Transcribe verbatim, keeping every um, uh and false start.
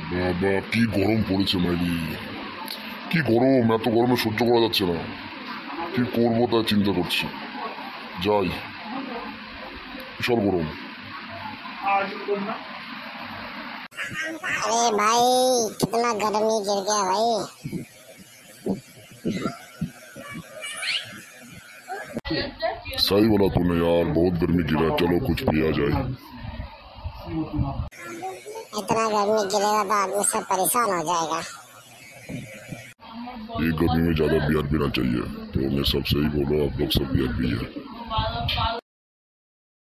বাবা কি গরম পড়েছে মাইরি, কি গরম, এত গরমে সহ্য করা যাচ্ছে না। কি করবো তা চিন্তা করছি, যাই, বিশাল গরম। अरे भाई कितना गर्मी गिर गया भाई। सही बोला तूने यार, बहुत गर्मी गिरा है, चलो कुछ पिया जाए। इतना गर्मी गिरेगा तो आदमी सब परेशान हो जाएगा। ये गर्मी में ज्यादा बियर पीना चाहिए, तो मैं सबसे ही बोलो आप लोग सब बियर पिए।